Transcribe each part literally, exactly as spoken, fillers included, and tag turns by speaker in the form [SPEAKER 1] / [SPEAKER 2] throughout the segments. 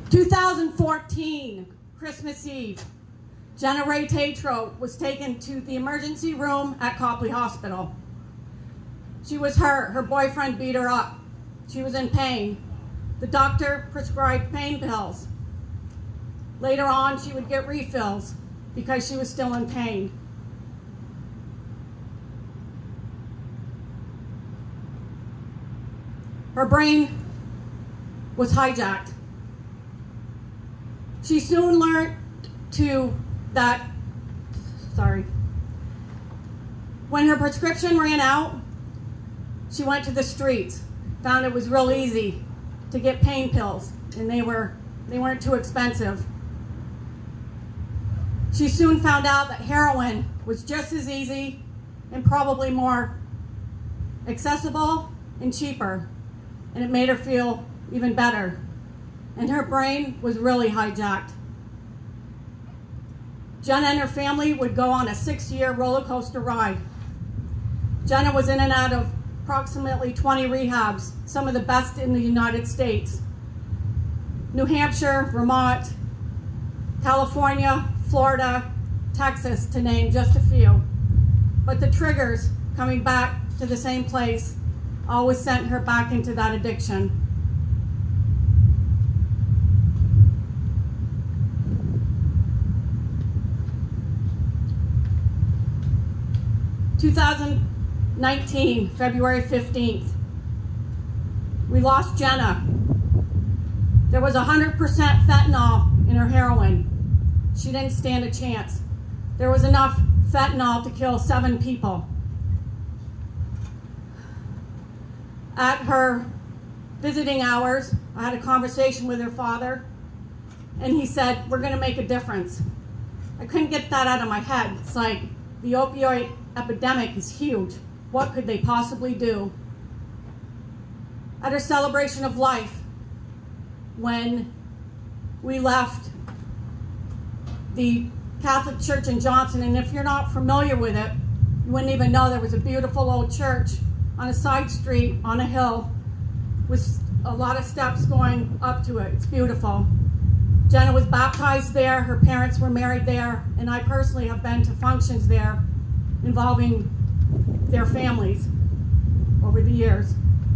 [SPEAKER 1] two thousand fourteen, Christmas Eve, Jenna Ray Tatro was taken to the emergency room at Copley Hospital. She was hurt. Her boyfriend beat her up. She was in pain. The doctor prescribed pain pills. Later on, she would get refills because she was still in pain. Her brain was hijacked. She soon learned to that, sorry, when her prescription ran out, she went to the streets, found it was real easy to get pain pills, and they, were, they weren't too expensive. She soon found out that heroin was just as easy and probably more accessible and cheaper, and it made her feel even better. And her brain was really hijacked. Jenna and her family would go on a six-year roller coaster ride. Jenna was in and out of approximately twenty rehabs, some of the best in the United States. New Hampshire, Vermont, California, Florida, Texas, to name just a few. But the triggers coming back to the same place always sent her back into that addiction. two thousand nineteen, February fifteenth, we lost Jenna. There was one hundred percent fentanyl in her heroin. She didn't stand a chance. There was enough fentanyl to kill seven people. At her visiting hours, I had a conversation with her father, and he said, we're gonna make a difference. I couldn't get that out of my head. It's like, the opioid epidemic is huge. What could they possibly do? At her celebration of life, when we left the Catholic Church in Johnson, and if you're not familiar with it, you wouldn't even know there was a beautiful old church on a side street on a hill with a lot of steps going up to it. It's beautiful. Jenna was baptized there, her parents were married there, and I personally have been to functions there involving their families over the years.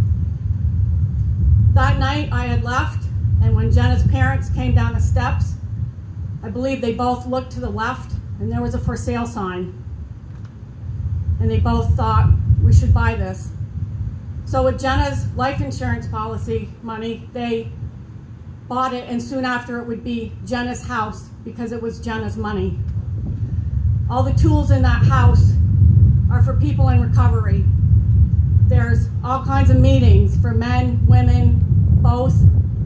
[SPEAKER 1] That night I had left, and when Jenna's parents came down the steps, I believe they both looked to the left and there was a for sale sign. And they both thought, we should buy this. So with Jenna's life insurance policy money, they bought it, and soon after it would be Jenna's house because it was Jenna's money. All the tools in that house are for people in recovery. There's all kinds of meetings for men, women, both.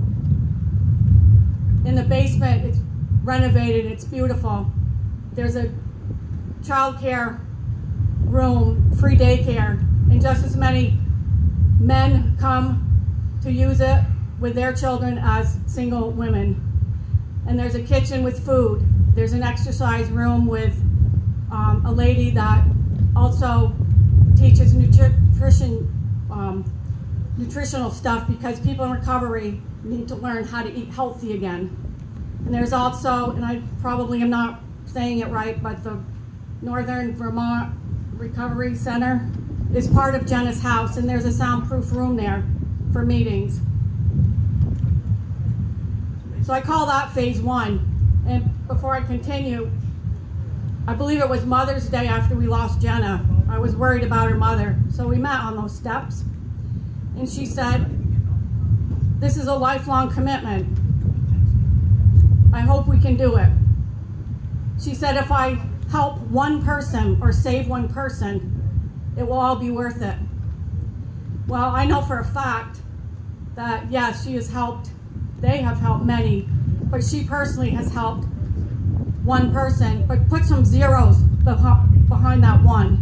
[SPEAKER 1] In the basement, it's renovated, it's beautiful. There's a child care room, free daycare, and just as many men come to use it with their children as single women. And there's a kitchen with food. There's an exercise room with um, a lady that also teaches nutrition, um, nutritional stuff, because people in recovery need to learn how to eat healthy again. And there's also, and I probably am not saying it right, but the Northern Vermont Recovery Center is part of Jenna's house, and there's a soundproof room there for meetings. So I call that phase one. And before I continue, I believe it was Mother's Day after we lost Jenna. I was worried about her mother. So we met on those steps, and she said, this is a lifelong commitment. I hope we can do it. She said, if I help one person or save one person, it will all be worth it. Well, I know for a fact that, yes, she has helped, they have helped many, but she personally has helped one person, but put some zeros behind that one.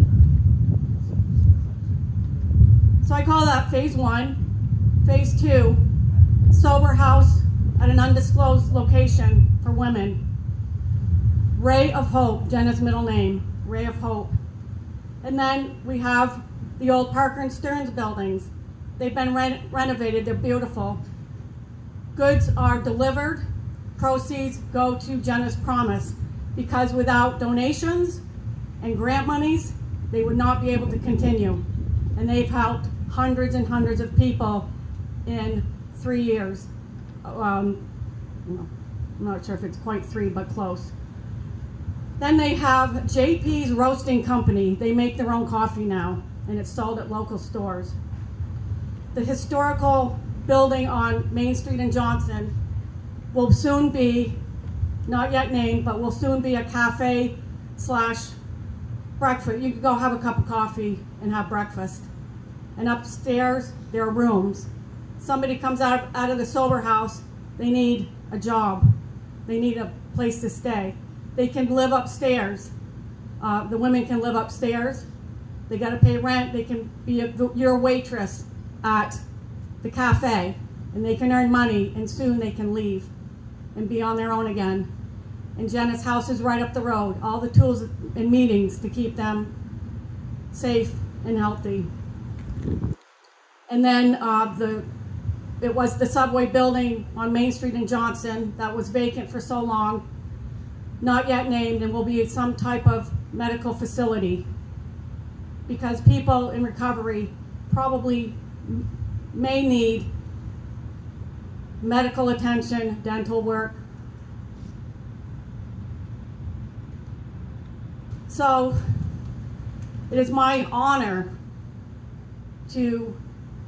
[SPEAKER 1] So I call that phase one. Phase two, sober house at an undisclosed location for women. Ray of Hope, Jenna's middle name, Ray of Hope. And then we have the old Parker and Stearns buildings. They've been re renovated, they're beautiful. Goods are delivered proceeds go to Jenna's Promise, because without donations and grant monies, they would not be able to continue. And they've helped hundreds and hundreds of people in three years. Um, I'm not sure if it's quite three, but close. Then they have J P's Roasting Company. They make their own coffee now, and it's sold at local stores. The historical building on Main Street in Johnson will soon be, not yet named, but will soon be a cafe slash breakfast. You can go have a cup of coffee and have breakfast. And upstairs, there are rooms. Somebody comes out, out of the sober house, they need a job. They need a place to stay. They can live upstairs. Uh, the women can live upstairs. They got to pay rent. They can be a, your waitress at the cafe, and they can earn money, and soon they can leave and be on their own again. And Jenna's house is right up the road. All the tools and meetings to keep them safe and healthy. And then uh, the it was the Subway building on Main Street in Johnson that was vacant for so long, not yet named, and will be some type of medical facility, because people in recovery probably may need medical attention, dental work. So it is my honor to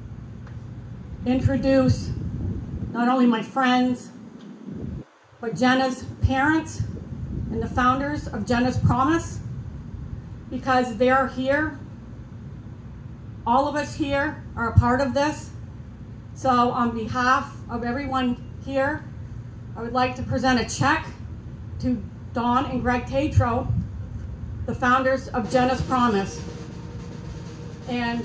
[SPEAKER 1] introduce not only my friends, but Jenna's parents and the founders of Jenna's Promise, because they're here. All of us here are a part of this. So on behalf of everyone here, I would like to present a check to Dawn and Greg Tatro, the founders of Jenna's Promise. And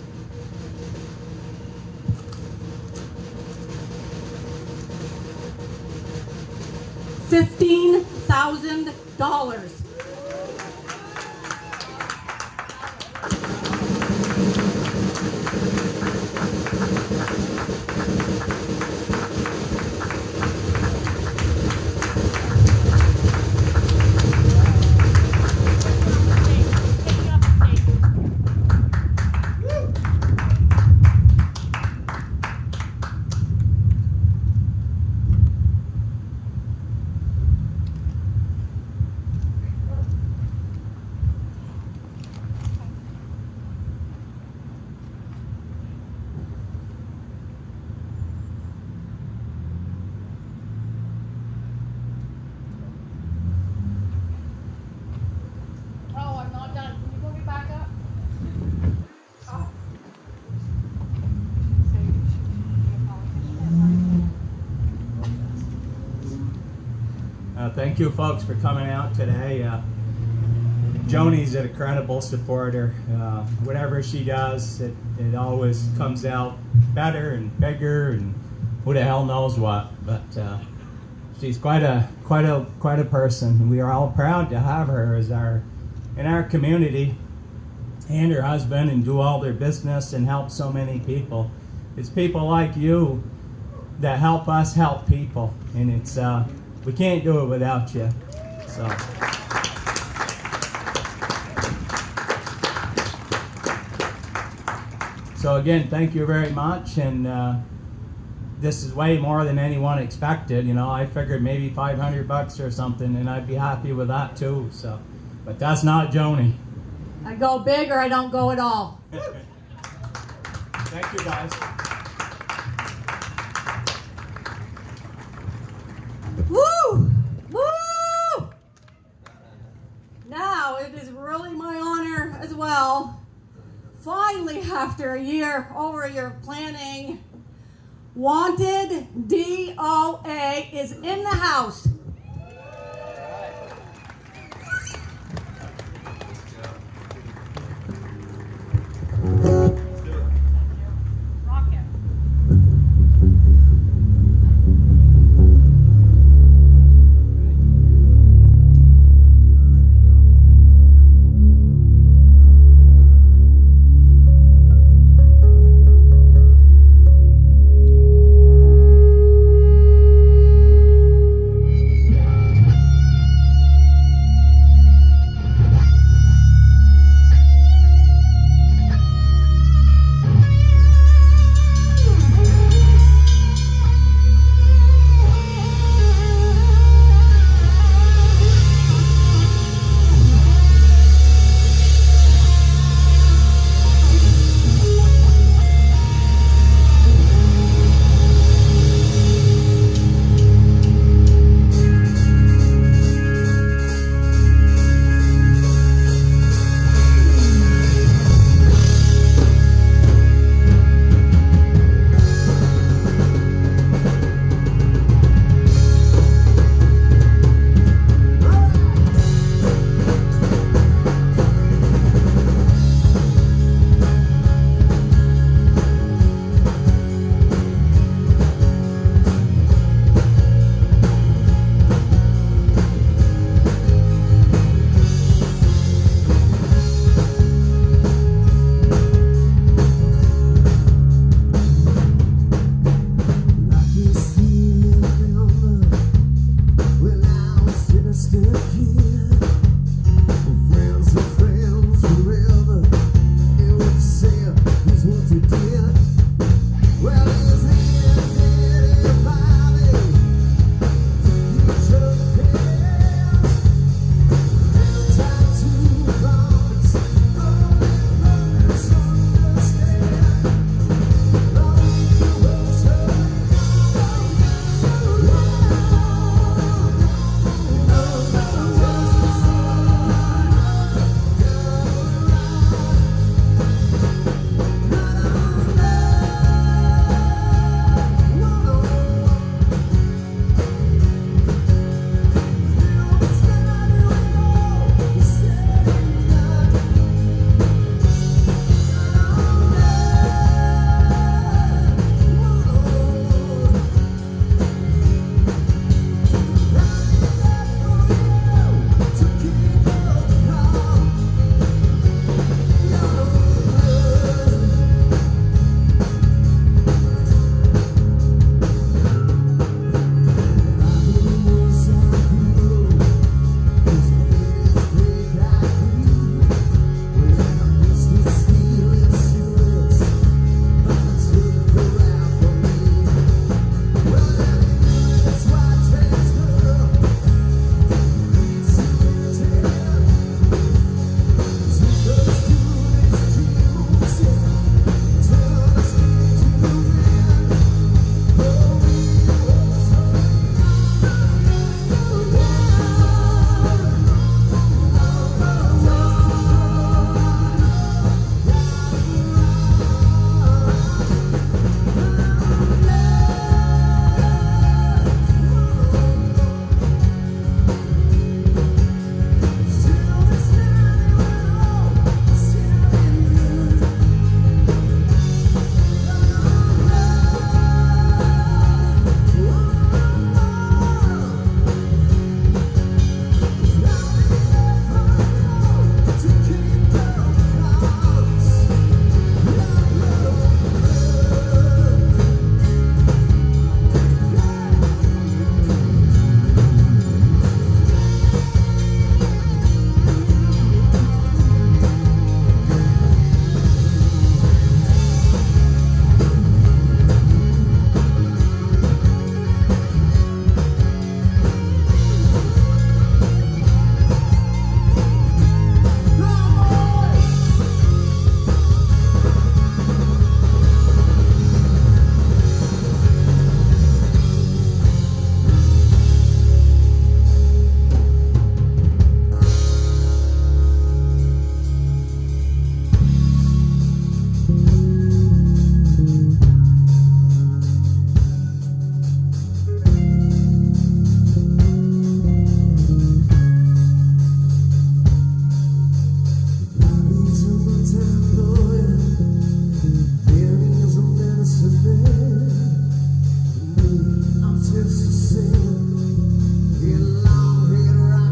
[SPEAKER 1] fifteen thousand dollars.
[SPEAKER 2] Thank you, folks, for coming out today. Uh, Joni's an incredible supporter. Uh, whatever she does, it, it always comes out better and bigger, and who the hell knows what. But uh, she's quite a quite a quite a person. We are all proud to have her as our in our community, and her husband, and do all their business and help so many people. It's people like you that help us help people, and it's. Uh, We can't do it without you. So, so again, thank you very much. And uh, this is way more than anyone expected. You know, I figured maybe five hundred bucks or something, and I'd be happy with that too. So, but that's not Joni.
[SPEAKER 1] I go big or I don't go at all.
[SPEAKER 2] Thank you, guys.
[SPEAKER 1] Woo! Woo! Now it is really my honor as well. Finally, after a year, over a year of planning, Wanted D O A is in the house.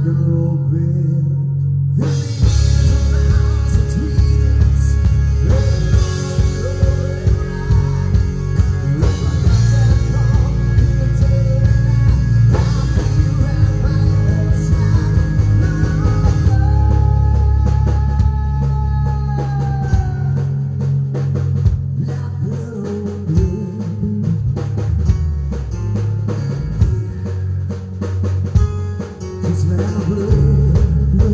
[SPEAKER 3] It's now blue.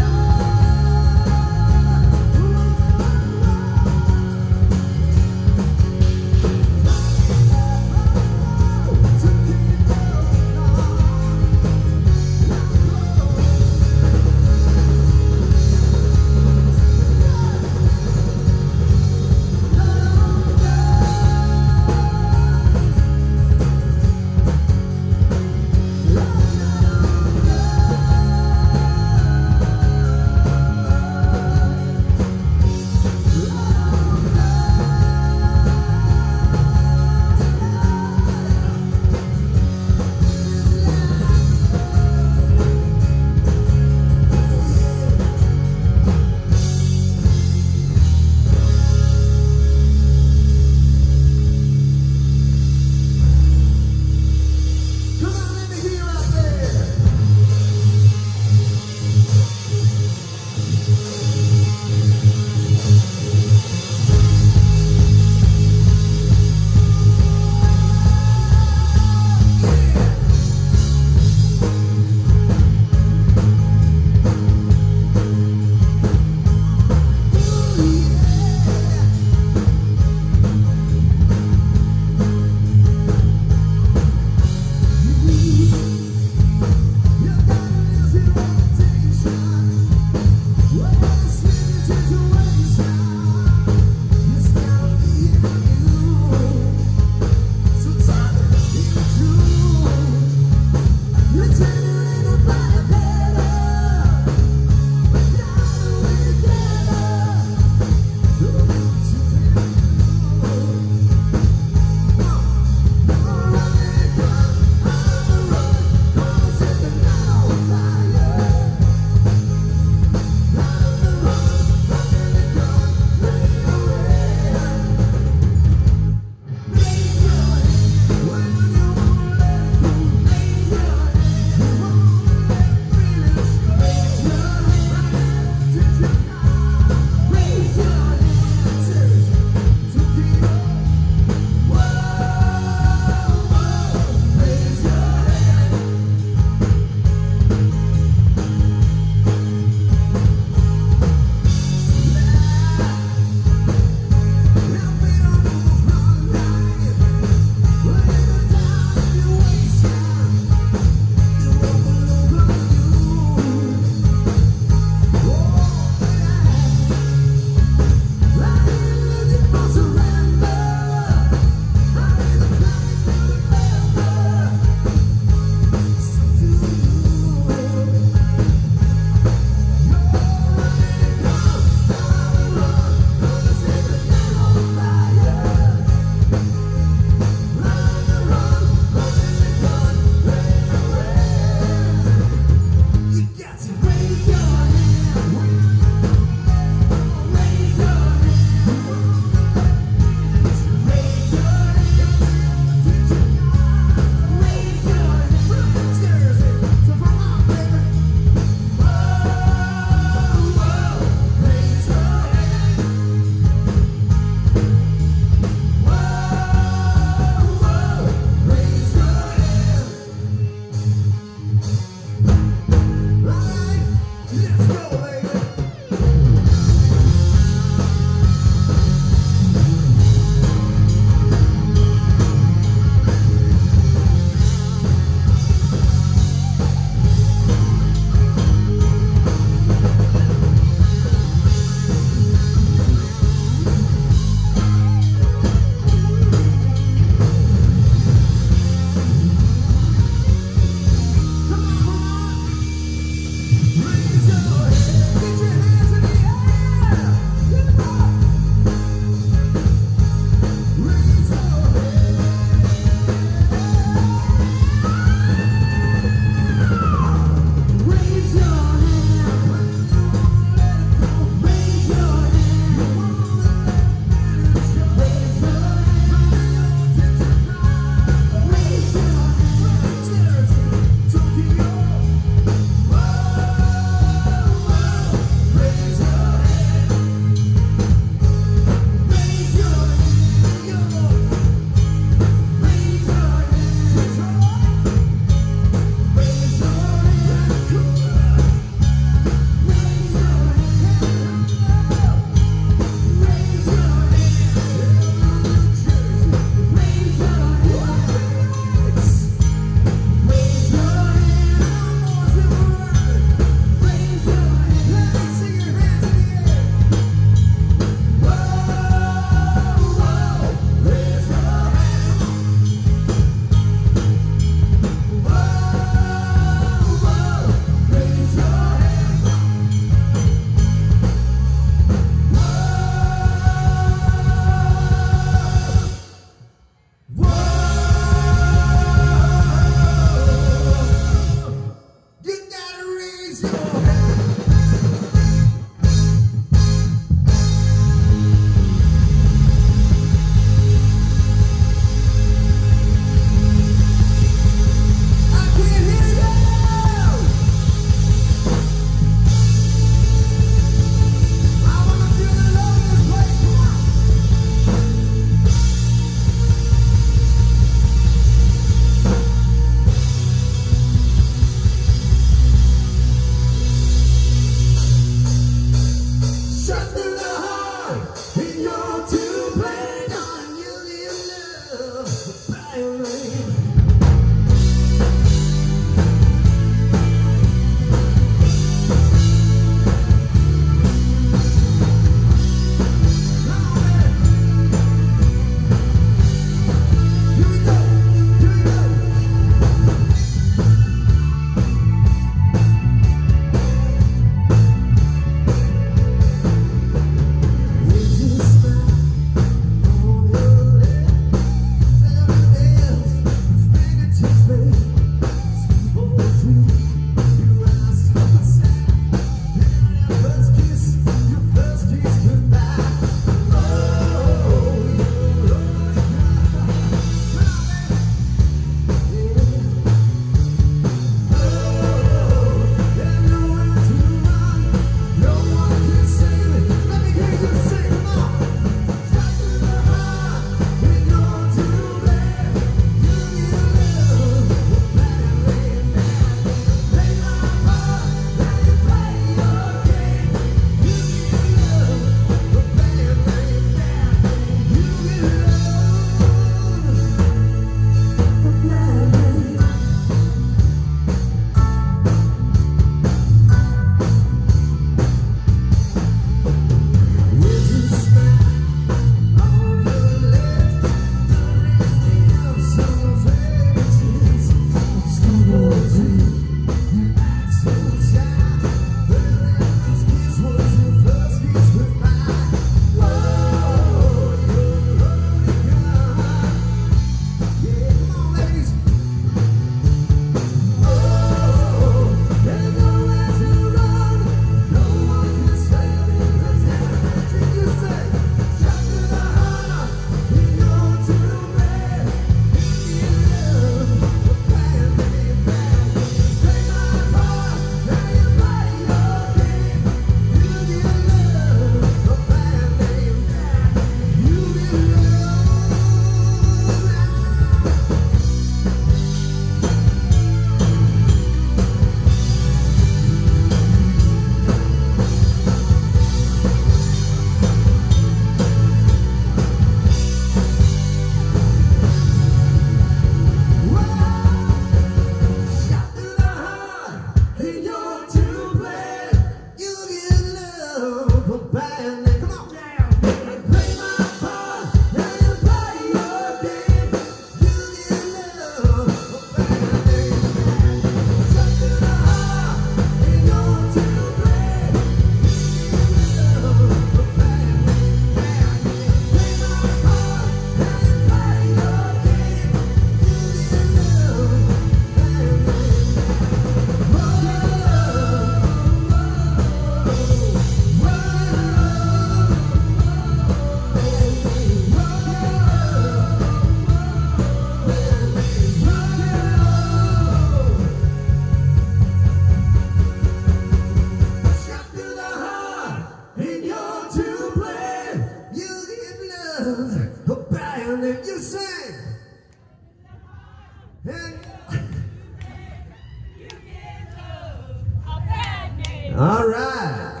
[SPEAKER 3] All right.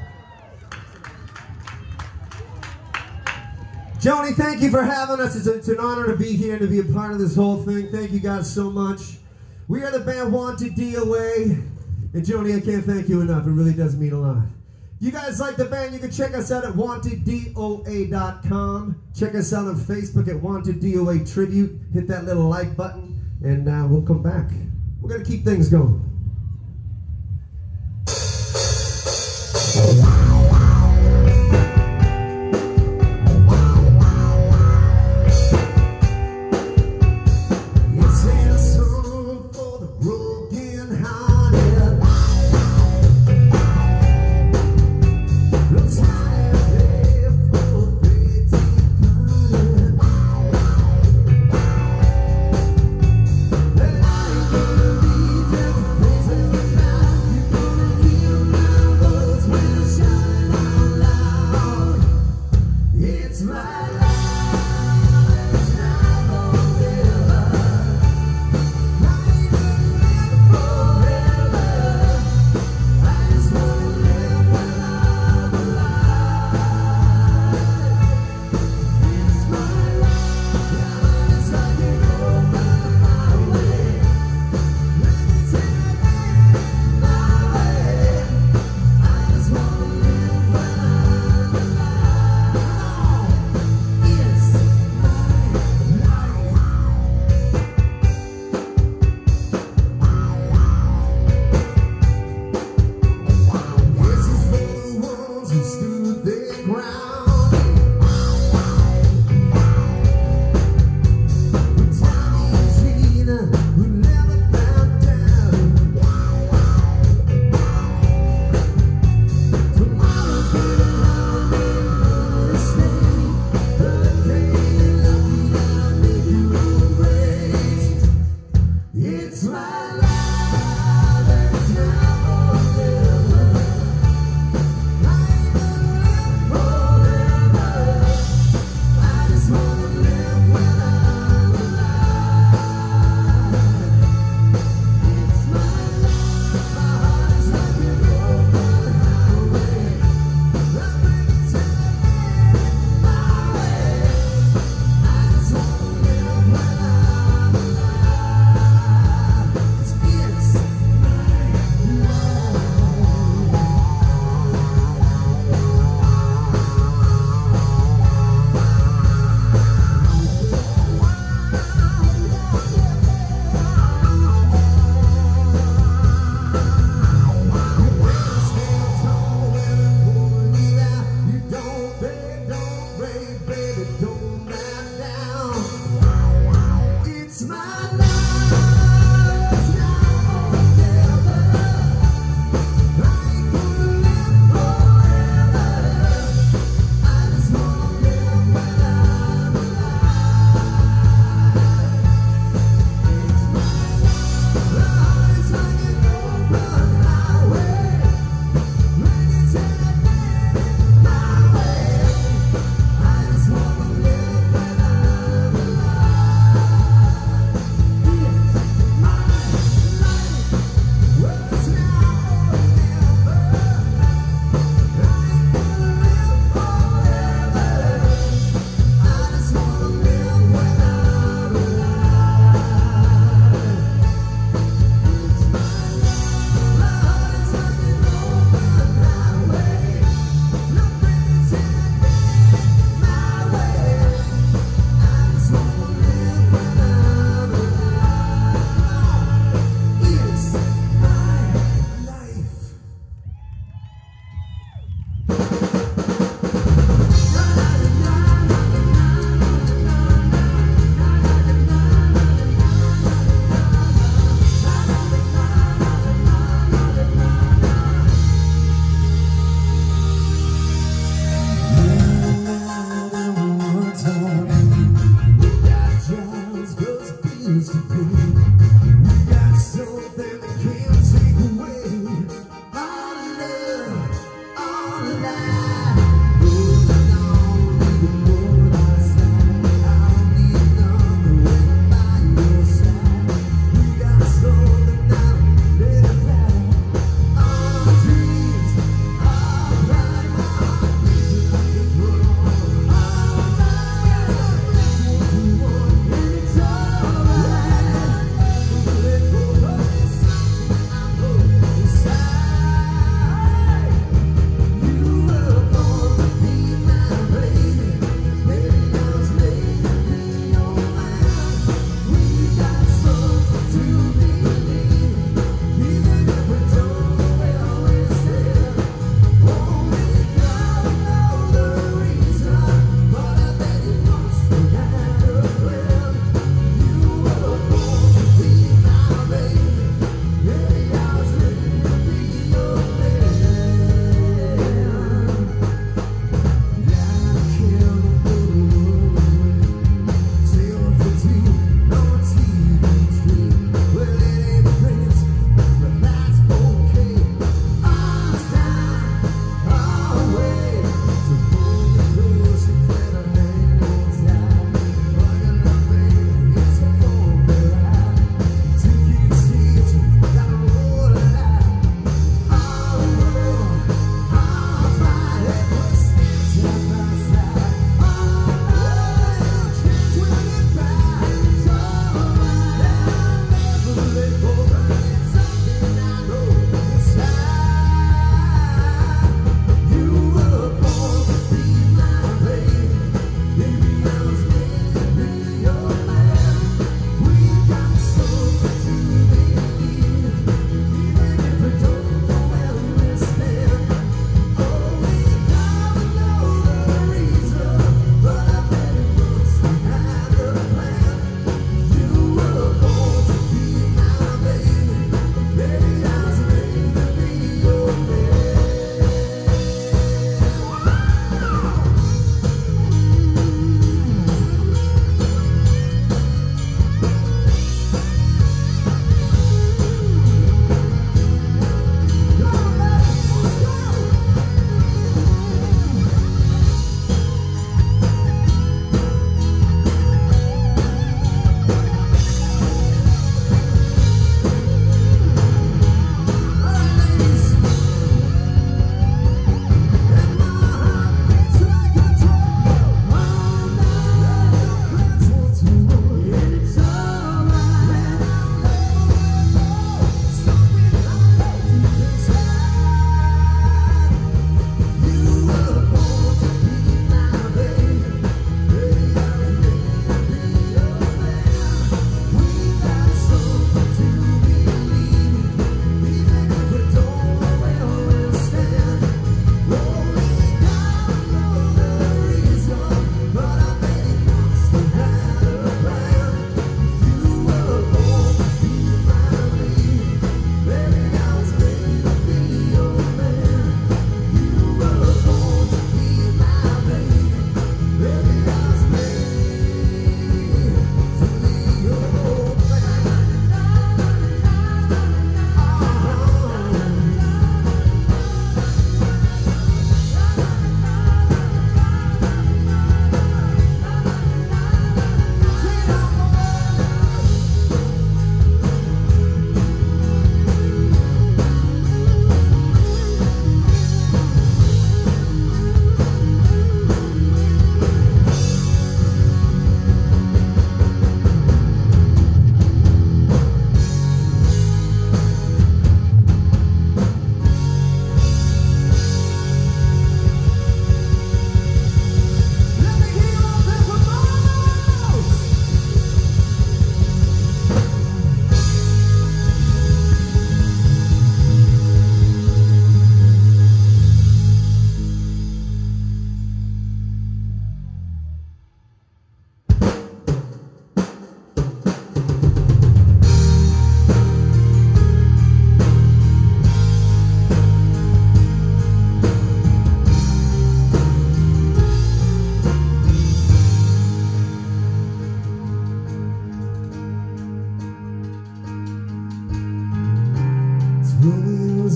[SPEAKER 3] Joni, thank you for having us. It's, a, it's an honor to be here and to be a part of this whole thing. Thank you guys so much. We are the band Wanted D O A. And Joni, I can't thank you enough. It really does mean a lot. If you guys like the band, you can check us out at wanted D O A dot com. Check us out on Facebook at Wanted D O A Tribute. Hit that little like button, and uh, we'll come back. We're going to keep things going.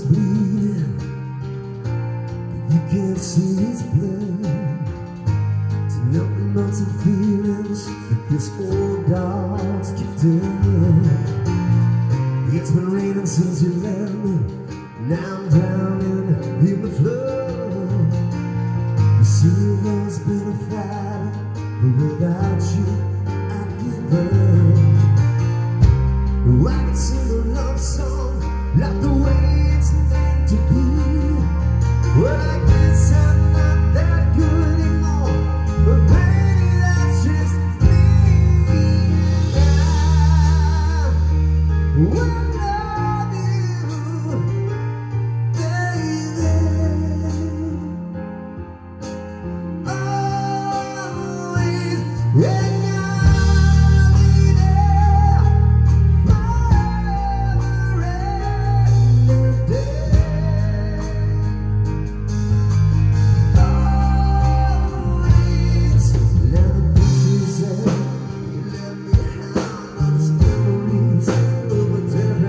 [SPEAKER 3] bleeding, but you can't see his blood. To nothing but some feelings that this old dog's kicked in. It's been raining since you left me. Now I'm drowning in the flood. You see, you've always been a fighter, but without you, I give up. I can sing a love song like the way it's meant to be. Well, I guess I'm not that good anymore, but baby, that's just me. And I will love you, baby, always. And I'll be there forever and a day. Always. Now the pictures that you left behind, all those memories of a different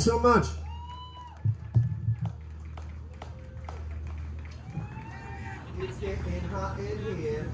[SPEAKER 3] so much. It's getting hot in here.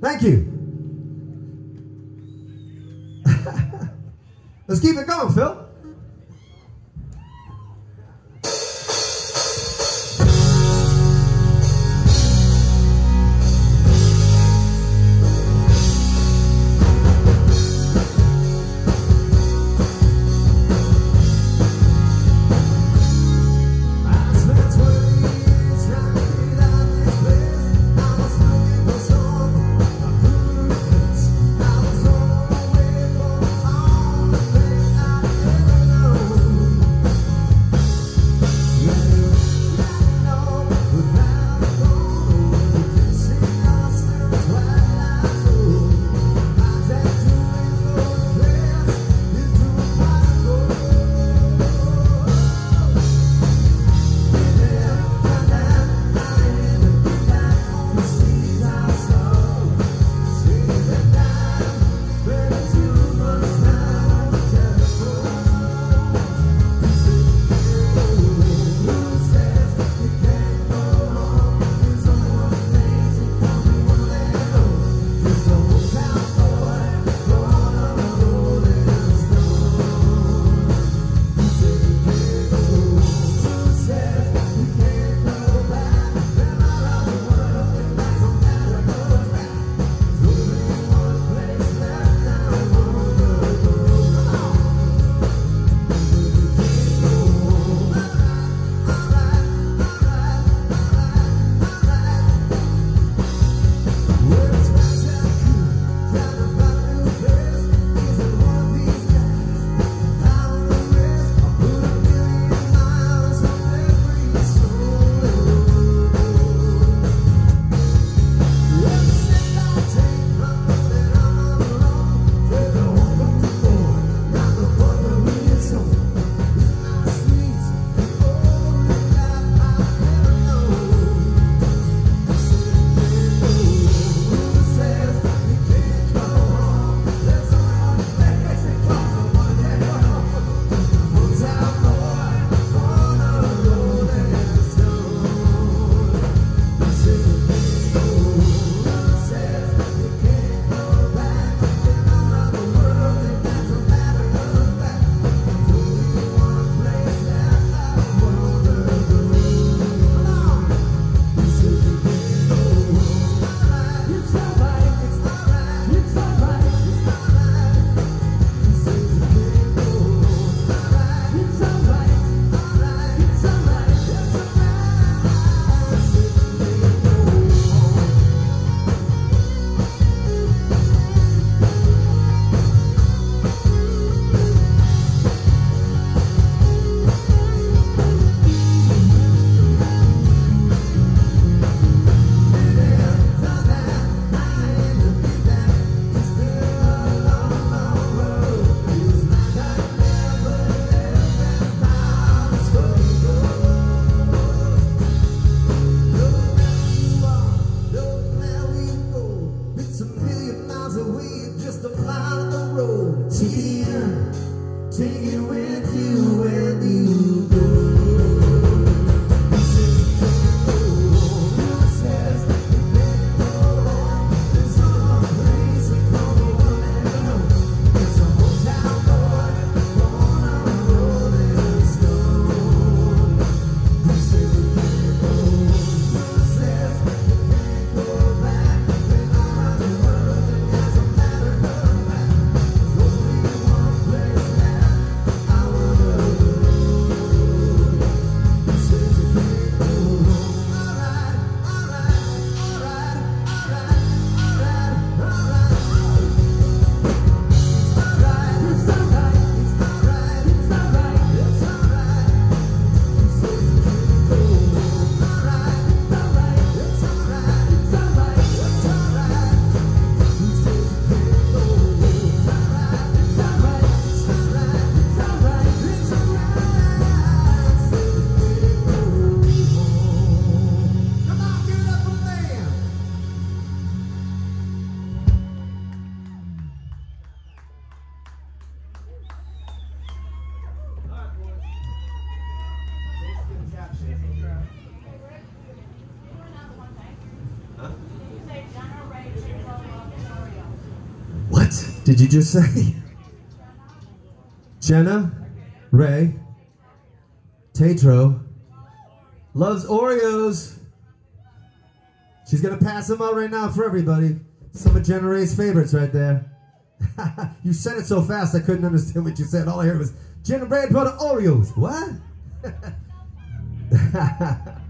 [SPEAKER 3] Thank you. Let's keep it going, Phil.
[SPEAKER 4] I was on the way from home, I
[SPEAKER 3] Did you just say? Jenna Ray Tatro loves Oreos. She's gonna pass them out right now for everybody. Some of Jenna Ray's favorites right there. You said it so fast I couldn't understand what you said. All I heard was Jenna Ray brought Oreos. What?